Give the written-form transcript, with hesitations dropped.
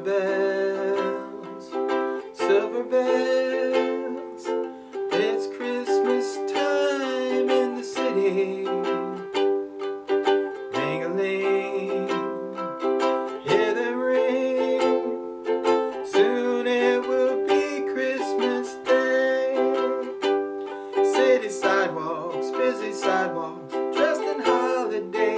bells, silver bells, it's Christmas time in the city. Ring-a-ling, hear them ring, soon it will be Christmas Day. City sidewalks, busy sidewalks, dressed in holiday